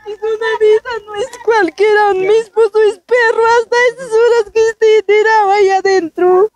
Es una vida, no es cualquiera. Mi esposo es perro hasta esas horas que usted tiraba ahí adentro.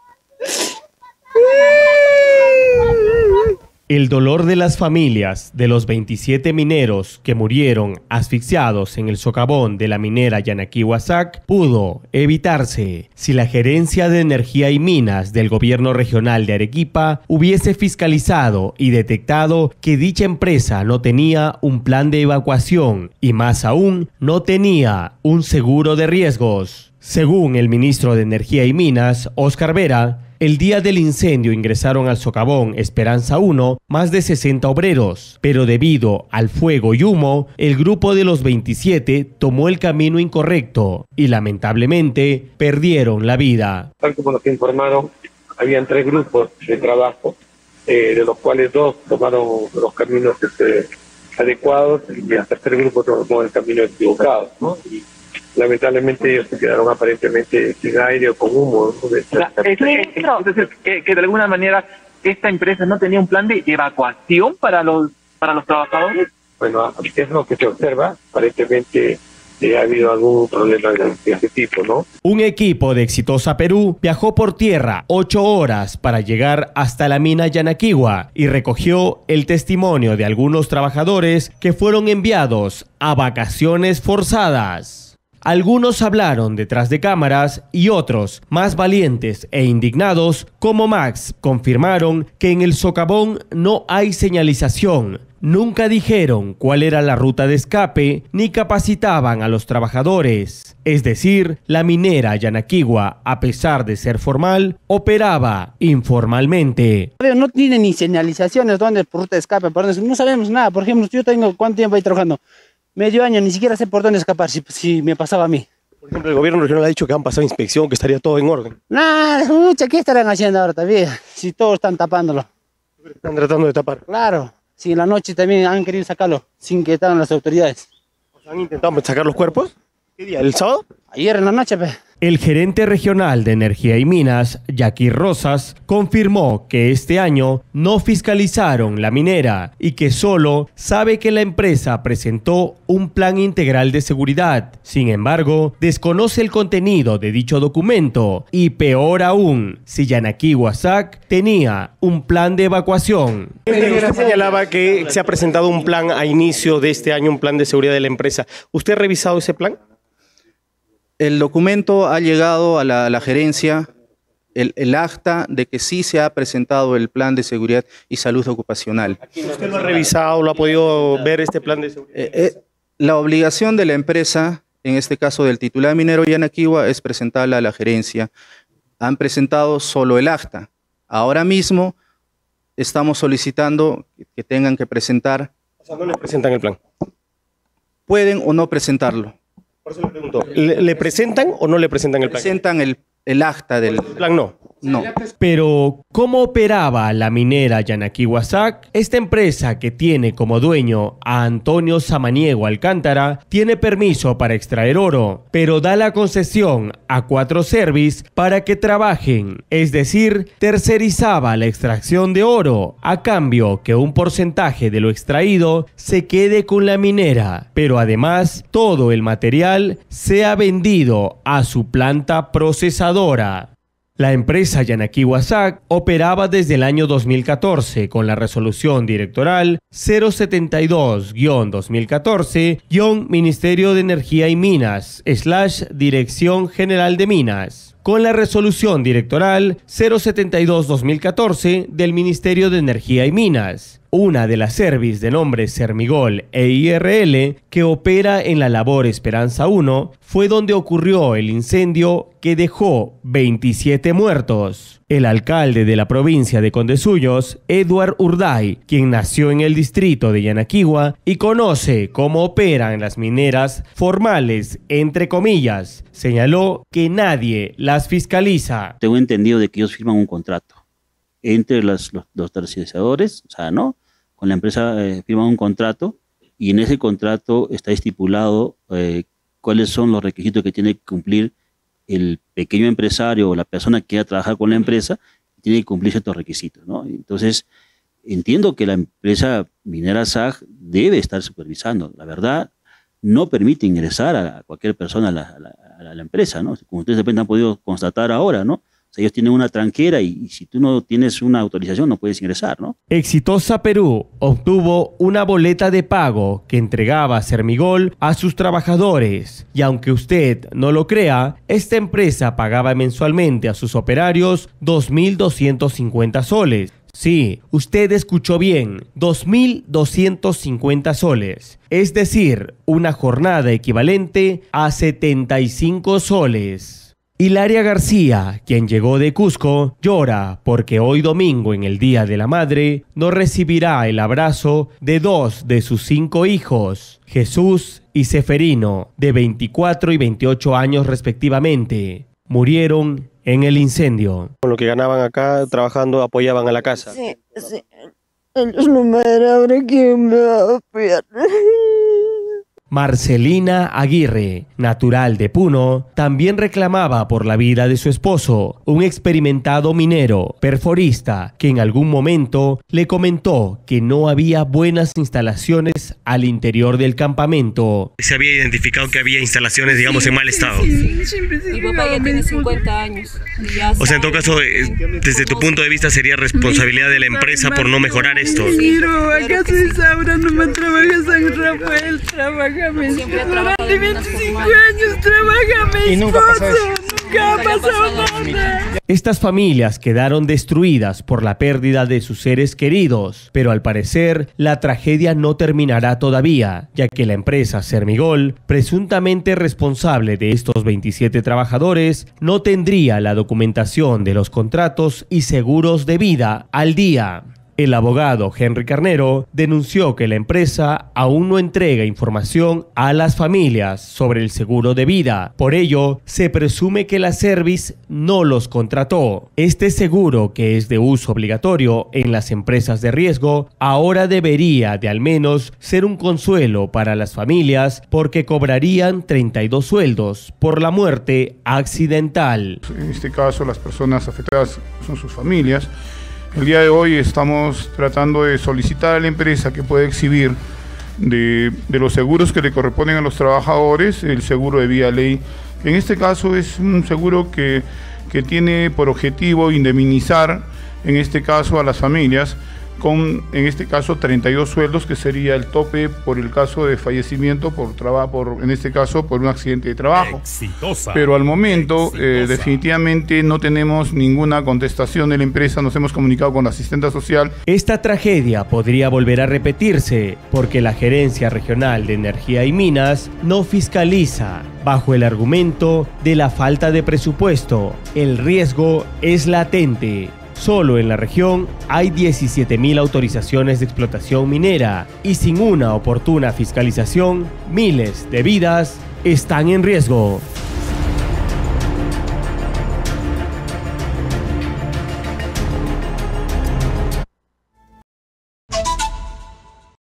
El dolor de las familias de los 27 mineros que murieron asfixiados en el socavón de la minera Yanaquiwa SAC pudo evitarse si la Gerencia de Energía y Minas del Gobierno Regional de Arequipa hubiese fiscalizado y detectado que dicha empresa no tenía un plan de evacuación y más aún no tenía un seguro de riesgos. Según el ministro de Energía y Minas, Óscar Vera, el día del incendio ingresaron al socavón Esperanza 1 más de 60 obreros, pero debido al fuego y humo, el grupo de los 27 tomó el camino incorrecto y lamentablemente perdieron la vida. Tal como nos informaron, habían 3 grupos de trabajo, de los cuales 2 tomaron los caminos adecuados y el tercer grupo tomó el camino equivocado, ¿no? Y lamentablemente ellos se quedaron aparentemente sin aire o con humo, ¿no? Entonces, que de alguna manera esta empresa no tenía un plan de evacuación para los trabajadores. Bueno, es lo que se observa, aparentemente ha habido algún problema de ese tipo, ¿no? Un equipo de Exitosa Perú viajó por tierra 8 horas para llegar hasta la mina Yanaquiwa y recogió el testimonio de algunos trabajadores que fueron enviados a vacaciones forzadas. Algunos hablaron detrás de cámaras y otros, más valientes e indignados, como Max, confirmaron que en el socavón no hay señalización. Nunca dijeron cuál era la ruta de escape ni capacitaban a los trabajadores. Es decir, la minera Yanaquiwa, a pesar de ser formal, operaba informalmente. No tiene ni señalizaciones dónde por ruta de escape, por dónde, no sabemos nada. Por ejemplo, yo tengo ¿cuánto tiempo ahí trabajando? Medio año, ni siquiera sé por dónde escapar si me pasaba a mí. Por ejemplo, el gobierno regional ha dicho que han pasado inspección, que estaría todo en orden. Nada, ¿qué estarán haciendo ahora todavía? Si todos están tapándolo. Están tratando de tapar. Claro, si en la noche también han querido sacarlo, sin que estaban las autoridades. ¿Han intentado sacar los cuerpos? ¿Qué día? ¿El sábado? Ayer en la noche, pe. El gerente regional de Energía y Minas, Jackie Rosas, confirmó que este año no fiscalizaron la minera y que solo sabe que la empresa presentó un plan integral de seguridad. Sin embargo, desconoce el contenido de dicho documento y peor aún, si Yanaquiwa SAC tenía un plan de evacuación. Usted señalaba que se ha presentado un plan a inicio de este año, un plan de seguridad de la empresa. ¿Usted ha revisado ese plan? El documento ha llegado a la gerencia, el acta de que sí se ha presentado el plan de seguridad y salud ocupacional. ¿Usted lo ha revisado, lo ha podido ver este plan de seguridad? La obligación de la empresa, en este caso del titular minero Yanaquiwa, es presentarla a la gerencia. Han presentado solo el acta. Ahora mismo estamos solicitando que tengan que presentar. O sea, no le presentan el plan. Pueden o no presentarlo. Por eso le pregunto, ¿le presentan o no le presentan el plan? Presentan el acta del plan, no. No. Pero, ¿cómo operaba la minera Yanaquiwa SAC? Esta empresa, que tiene como dueño a Antonio Samaniego Alcántara, tiene permiso para extraer oro, pero da la concesión a 4 Service para que trabajen, es decir, tercerizaba la extracción de oro, a cambio que un porcentaje de lo extraído se quede con la minera, pero además todo el material sea vendido a su planta procesadora. La empresa Yanaquiwa SAC operaba desde el año 2014 con la resolución directoral 072-2014-Ministerio de Energía y Minas / Dirección General de Minas. Con la resolución directoral 072-2014 del Ministerio de Energía y Minas, una de las Service de nombre Sermigol EIRL que opera en la labor Esperanza 1, fue donde ocurrió el incendio que dejó 27 muertos. El alcalde de la provincia de Condesuyos, Edward Urday, quien nació en el distrito de Yanaquiwa y conoce cómo operan las mineras formales, entre comillas, señaló que nadie las fiscaliza. Tengo entendido de que ellos firman un contrato entre los tercerizadores, o sea, ¿no? Con la empresa firman un contrato y en ese contrato está estipulado cuáles son los requisitos que tiene que cumplir el pequeño empresario o la persona que va a trabajar con la empresa, tiene que cumplir ciertos requisitos, ¿no? Entonces, entiendo que la empresa minera SAG debe estar supervisando. La verdad, no permite ingresar a cualquier persona a la empresa, ¿no? Como ustedes de repente han podido constatar ahora, ¿no? O sea, ellos tienen una tranquera y si tú no tienes una autorización no puedes ingresar, ¿no? Exitosa Perú obtuvo una boleta de pago que entregaba Sermigol a sus trabajadores. Y aunque usted no lo crea, esta empresa pagaba mensualmente a sus operarios 2.250 soles. Sí, usted escuchó bien, 2.250 soles. Es decir, una jornada equivalente a 75 soles. Hilaria García, quien llegó de Cusco, llora porque hoy domingo, en el Día de la Madre, no recibirá el abrazo de 2 de sus 5 hijos, Jesús y Seferino, de 24 y 28 años respectivamente. Murieron en el incendio. Con lo que ganaban acá, trabajando, apoyaban a la casa. Sí. Ellos no me dan, ahora quién me va a apoyar. Marcelina Aguirre, natural de Puno, también reclamaba por la vida de su esposo, un experimentado minero, perforista, que en algún momento le comentó que no había buenas instalaciones al interior del campamento. Se había identificado que había instalaciones, digamos, en mal estado. Sí. Mi papá ya tiene 50 años. O sea, en todo caso, desde tu punto de vista, ¿sería responsabilidad de la empresa por no mejorar esto? Miro, acá soy Saura, no me trabaja San Rafael, trabaja mi esposo. Durante 25 años trabaja mi esposo. Y nunca ha pasado nada. Estas familias quedaron destruidas por la pérdida de sus seres queridos, pero al parecer la tragedia no terminará todavía, ya que la empresa Sermigol, presuntamente responsable de estos 27 trabajadores, no tendría la documentación de los contratos y seguros de vida al día. El abogado Henry Carnero denunció que la empresa aún no entrega información a las familias sobre el seguro de vida. Por ello, se presume que la Service no los contrató. Este seguro, que es de uso obligatorio en las empresas de riesgo, ahora debería de al menos ser un consuelo para las familias porque cobrarían 32 sueldos por la muerte accidental. En este caso, las personas afectadas son sus familias. El día de hoy estamos tratando de solicitar a la empresa que pueda exhibir de los seguros que le corresponden a los trabajadores, el seguro de vía ley. En este caso es un seguro que tiene por objetivo indemnizar, en este caso a las familias, con, en este caso, 32 sueldos, que sería el tope por el caso de fallecimiento en este caso, por un accidente de trabajo. Exitosa. Pero al momento, definitivamente no tenemos ninguna contestación de la empresa, nos hemos comunicado con la asistenta social. Esta tragedia podría volver a repetirse porque la Gerencia Regional de Energía y Minas no fiscaliza, bajo el argumento de la falta de presupuesto. El riesgo es latente. Solo en la región hay 17.000 autorizaciones de explotación minera y sin una oportuna fiscalización, miles de vidas están en riesgo.